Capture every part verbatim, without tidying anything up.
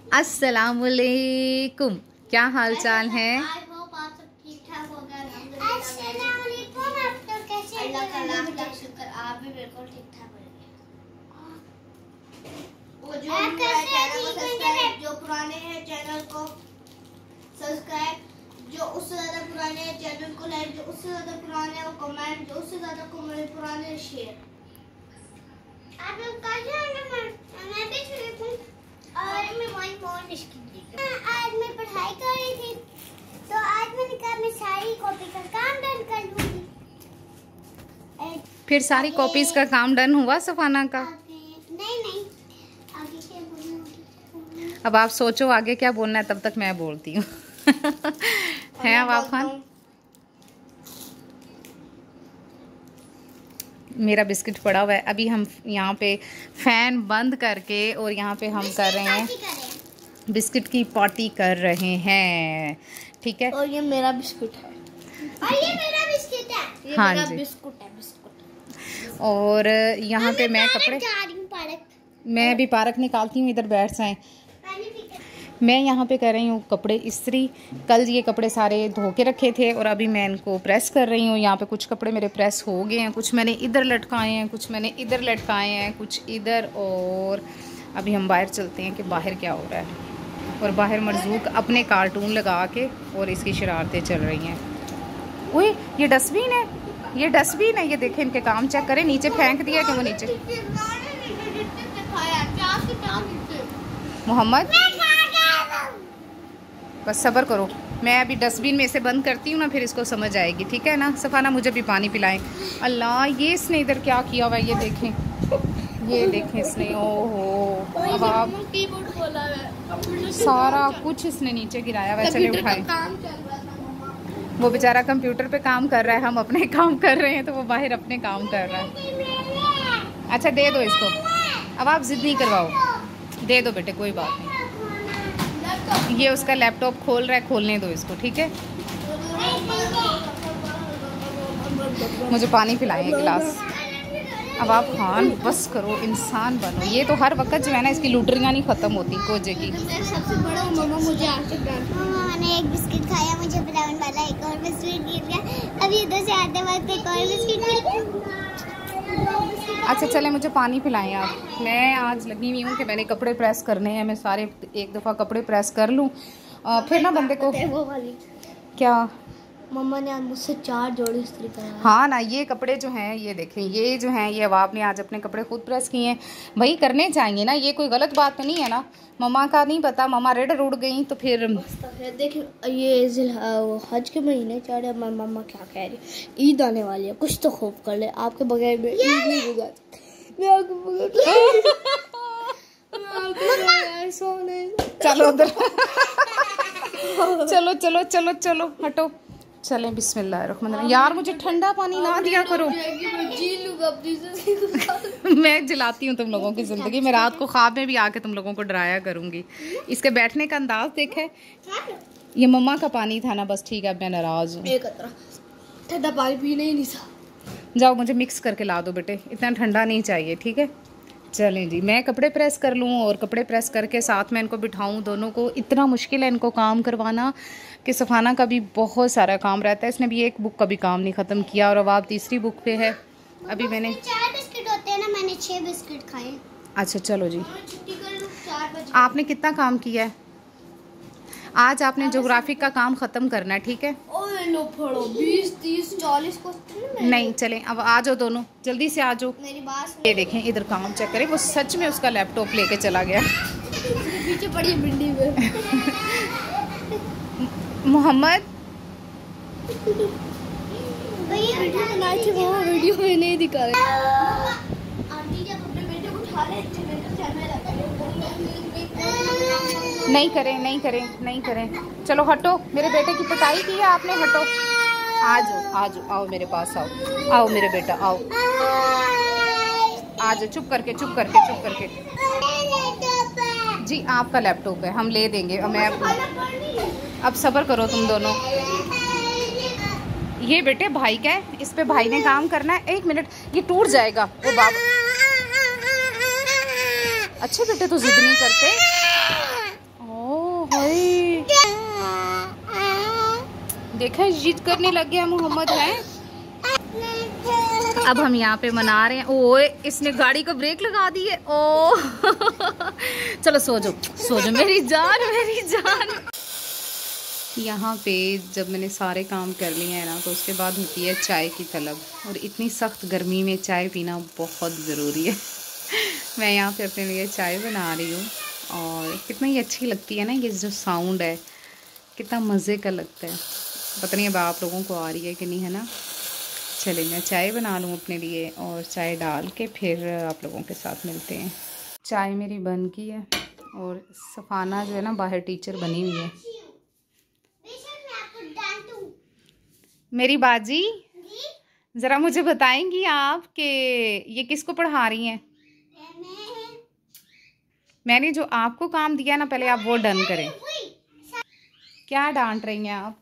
अस्सलामुअलैकुम, क्या हाल चाल है? जो पुराने हैं चैनल को सब्सक्राइब, जो उससे ज्यादा पुराने हैं चैनल को लाइक, जो उससे ज्यादा पुराने हैं कमेंट, जो उससे ज्यादा कमेंट पुराने शेयर। आप लोग का मैं भी हूं और मैं वन मोर बिस्किट। आज मैं पढ़ाई कर रही थी तो आज मैंने कहा मैं सारी कॉपी का काम डन कर लूंगी। फिर सारी कॉपीज का काम डन हुआ सफाना का? नहीं नहीं, आगे क्या बोलना? अब आप सोचो आगे क्या बोलना है, तब तक मैं बोलती हूँ। है अवाब खान, मेरा बिस्किट पड़ा हुआ है। अभी हम यहाँ पे फैन बंद करके और यहाँ पे हम कर रहे हैं बिस्किट की पार्टी कर रहे हैं, ठीक है। और ये मेरा बिस्कुट है और ये मेरा बिस्किट है। ये हाँ मेरा जी, बिस्कुट है बिस्कुट। और यहाँ पे मैं कपड़े, मैं अभी पार्क निकालती हूँ, इधर बैठ जाएं। मैं यहाँ पे कर रही हूँ कपड़े इस्त्री। कल ये कपड़े सारे धो के रखे थे और अभी मैं इनको प्रेस कर रही हूँ। यहाँ पे कुछ कपड़े मेरे प्रेस हो गए हैं, कुछ मैंने इधर लटकाए हैं, कुछ मैंने इधर लटकाए हैं, कुछ इधर। और अभी हम बाहर चलते हैं कि बाहर क्या हो रहा है। और बाहर मरजूक अपने कार्टून लगा के और इसकी शरारतें चल रही हैं। ओए ये डस्टबिन है, ये डस्टबिन है, ये देखें, इनके काम चेक करें। नीचे फेंक दिया कि वो नीचे। मोहम्मद बस सब्र करो, मैं अभी डस्टबिन में से बंद करती हूँ ना, फिर इसको समझ आएगी, ठीक है ना। सफाना मुझे भी पानी पिलाएं। अल्लाह, ये इसने इधर क्या किया हुआ है, ये देखें, ये देखें इसने। ओहो, अब आप सारा कुछ इसने नीचे गिराया हुआ है। चले उठाएं। वो बेचारा कंप्यूटर पे काम कर रहा है, हम अपने काम कर रहे हैं, तो वो बाहर अपने काम कर रहा है। अच्छा दे दो इसको, अब आप जिद नहीं करवाओ, दे दो बेटे, कोई बात नहीं। ये उसका लैपटॉप खोल रहा है, खोलने दो इसको, ठीक है। मुझे पानी पिलाएं एक गिलास। अब आप खान बस करो, इंसान बनो। ये तो हर वक्त जो है ना, इसकी लुटरियाँ नहीं ख़त्म होती कोजे की। सबसे बड़ा मम्मा मुझे आज मैंने एक बिस्किट खाया, मुझे ब्राउन वाला एक और बिस्किट गिर गया। अभी इधर से आते वक्त एक और बिस्किट गिर गया। अच्छा चले, मुझे पानी पिलाएं आप। मैं आज लगी हुई हूँ कि मैंने कपड़े प्रेस करने हैं, मैं सारे एक दफ़ा कपड़े प्रेस कर लूँ, फिर ना बंदे को। वो वाली क्या मम्मा ने आज मुझसे चार जोड़ी इस्त्री कराया। हाँ ना, ये कपड़े जो हैं, ये देखें, ये जो हैं, ये अवाब ने आज अपने कपड़े खुद प्रेस किए हैं। वही करने चाहिए ना, ये कोई गलत बात तो नहीं है ना। मम्मा का नहीं पता, मम्मा रेड रुड़ गई तो फिर देखिए ये हज के महीने चढ़ रहे, मम्मा क्या कह रही, ईद आने वाली है, कुछ तो खूब कर ले, आपके बगैर में ईद नहीं गुजारती। मैं आपके बगैर चलो उधर चलो चलो चलो चलो हटो, चलें। बिस्मिल्लाहिर्रहमानिर्रहीम। यार मुझे ठंडा पानी ना दिया करो, मैं जलाती हूँ तुम लोगों की ज़िंदगी। मैं रात को ख्वाब में भी आके तुम लोगों को डराया करूँगी। इसके बैठने का अंदाज देखे। ये मम्मा का पानी था ना, बस ठीक है, अब मैं नाराज़ हूँ। ठंडा पानी पीने ही नहीं था। जाओ मुझे मिक्स करके ला दो बेटे, इतना ठंडा नहीं चाहिए, ठीक है। चलें जी, मैं कपड़े प्रेस कर लूँ और कपड़े प्रेस करके साथ में इनको बिठाऊँ दोनों को। इतना मुश्किल है इनको काम करवाना कि सफाना का भी बहुत सारा काम रहता है। इसने भी एक बुक का भी काम नहीं ख़त्म किया और अब आप तीसरी बुक पे है। अभी मैंने चार बिस्किट होते हैं ना, मैंने छह बिस्किट खाए। अच्छा चलो जी, आपने कितना काम किया है आज? आपने ज्योग्राफी का काम ख़त्म करना है, ठीक है। लो पढ़ो, बीस तीस चालीस को नहीं चलें, अब आ जाओ दोनों, जल्दी से आ जाओ। मेरी बात ये देखें, इधर काम चेक करें, वो सच में उसका लैपटॉप लेके चला गया। पीछे पड़ी है भिंडी में। मोहम्मद भैया वीडियो बनाई थी, वो वीडियो में नहीं दिखा रहे। आंटी जब अपने बेटे को उठा ले, नहीं करें नहीं करें नहीं करें, चलो हटो। मेरे बेटे की पिटाई की है आपने, हटो। आ जाओ आ जाओ, आओ मेरे पास आओ, आओ मेरे बेटा आओ, आ जाओ। चुप करके चुप करके चुप करके। जी आपका लैपटॉप है, हम ले देंगे। मैं अब सब्र करो तुम दोनों। ये बेटे भाई का है, इस पे भाई ने काम करना है। एक मिनट, ये टूट जाएगा। ओ बाबा, अच्छे बेटे तो जिद नहीं करते। देखा जिद करने लग गया मोहम्मद है। अब हम यहाँ पे मना रहे हैं। ओए इसने गाड़ी को ब्रेक लगा दी है। ओ चलो सो जाओ सो जाओ मेरी जान मेरी जान। यहाँ पे जब मैंने सारे काम कर लिए हैं ना तो उसके बाद होती है चाय की तलब, और इतनी सख्त गर्मी में चाय पीना बहुत ज़रूरी है। मैं यहाँ पे अपने लिए चाय बना रही हूँ और कितना ही अच्छी लगती है ना, ये जो साउंड है कितना मज़े का लगता है। पता नहीं अब आप लोगों को आ रही है कि नहीं, है ना। चले मैं चाय बना लूँ अपने लिए और चाय डाल के फिर आप लोगों के साथ मिलते हैं। चाय मेरी बन गई है और सफ़ाना जो है ना बाहर टीचर बनी हुई है। मेरी बाजी ज़रा मुझे बताएंगी आप कि ये किसको पढ़ा रही हैं? मैंने जो आपको काम दिया ना पहले आप वो डन करें। क्या डांट रही हैं आप?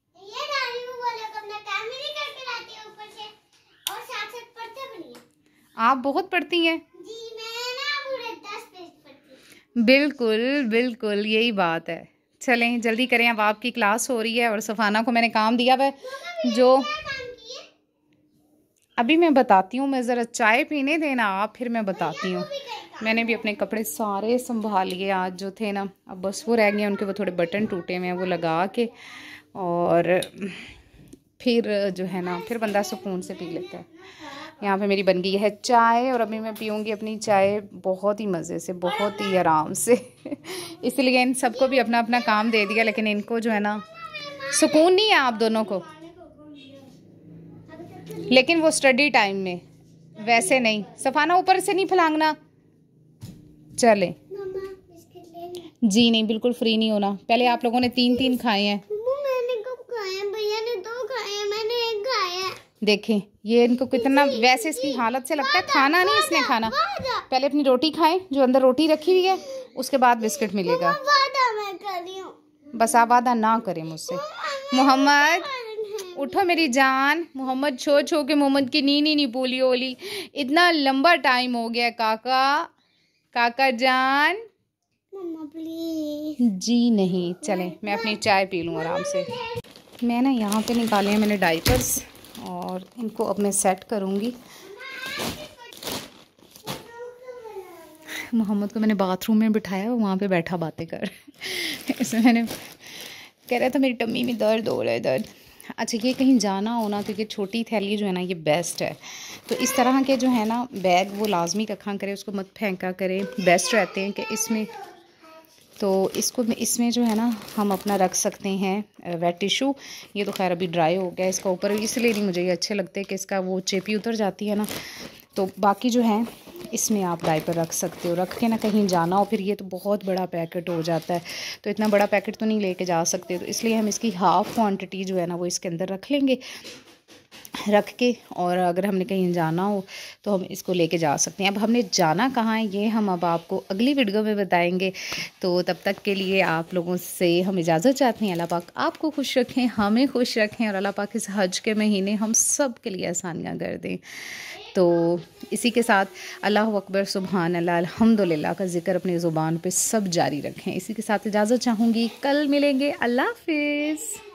आप बहुत पढ़ती हैं। जी, मैं ना पूरे दस पेज पढ़ती हूँ। बिल्कुल बिल्कुल यही बात है। चलें जल्दी करें, अब आपकी क्लास हो रही है और सफ़ाना को मैंने काम दिया हुआ जो अभी मैं बताती हूँ। मैं ज़रा चाय पीने देना आप, फिर मैं बताती हूँ। मैंने भी अपने कपड़े सारे संभाल लिए आज जो थे ना, अब बस वो रह गए उनके, वो थोड़े बटन टूटे हुए हैं वो लगा के, और फिर जो है ना फिर बंदा सुकून से पी लेता है। यहाँ पे मेरी बन गई है चाय और अभी मैं पीऊँगी अपनी चाय बहुत ही मज़े से, बहुत ही आराम से। इसलिए इन सबको भी अपना अपना काम दे दिया, लेकिन इनको जो है ना सुकून नहीं है आप दोनों को, लेकिन वो स्टडी टाइम में, वैसे नहीं। सफ़ाना ऊपर से नहीं फलांगना। चले जी नहीं, बिल्कुल फ्री नहीं होना। पहले आप लोगों ने तीन तीन खाए हैं। मैंने कब खाए? भैया ने दो खाए हैं, मैंने एक खाया। देखें ये इनको कितना, वैसे इसकी हालत से लगता है खाना नहीं इसने खाना। पहले अपनी रोटी खाएं, जो अंदर रोटी रखी हुई है, उसके बाद बिस्किट मिलेगा। मैं कर रही हूँ। बस आप वादा ना करें मुझसे। मोहम्मद उठो मेरी जान। मोहम्मद छो छो के मोहम्मद की नींद ही नहीं पूरी होली। इतना लंबा टाइम हो गया काका, काका जान। मम्मा प्लीज। जी नहीं, चलें मैं अपनी चाय पी लूँ आराम से। मैं ना यहाँ पे निकाले हैं मैंने डाइपर्स और इनको अब मैं सेट करूँगी। मोहम्मद को मैंने बाथरूम में बिठाया, वहाँ पे बैठा बातें कर। इसमें मैंने कह रहा था मेरी टम्मी में दर्द हो रहा है, दर्द। अच्छा ये कहीं जाना हो ना, क्योंकि छोटी थैली जो है ना ये बेस्ट है। तो इस तरह के जो है ना बैग वो लाजमी रखा करें, उसको मत फेंका करें, बेस्ट रहते हैं कि इसमें। तो इसको इसमें जो है ना हम अपना रख सकते हैं वेट टिशू। ये तो खैर अभी ड्राई हो गया इसका ऊपर, इसलिए नहीं मुझे ये अच्छे लगते कि इसका वो चेपी उतर जाती है ना। तो बाकी जो है इसमें आप डायपर रख सकते हो, रख के ना कहीं जाना हो, फिर ये तो बहुत बड़ा पैकेट हो जाता है, तो इतना बड़ा पैकेट तो नहीं लेके जा सकते। तो इसलिए हम इसकी हाफ़ क्वांटिटी जो है ना वो इसके अंदर रख लेंगे, रख के, और अगर हमने कहीं जाना हो तो हम इसको लेके जा सकते हैं। अब हमने जाना कहाँ है ये हम अब आपको अगली वीडियो में बताएंगे। तो तब तक के लिए आप लोगों से हम इजाज़त चाहते हैं। अल्लाह पाक आपको खुश रखें, हमें खुश रखें, और अल्लाह पाक इस हज के महीने हम सब के लिए आसानियाँ कर दें। तो इसी के साथ अल्लाह अकबर, सुबहान अल्लाह, अल्हम्दुलिल्लाह का ज़िक्र अपनी ज़ुबान पे सब जारी रखें। इसी के साथ इजाज़त चाहूँगी, कल मिलेंगे। अल्लाह हाफ़िज़।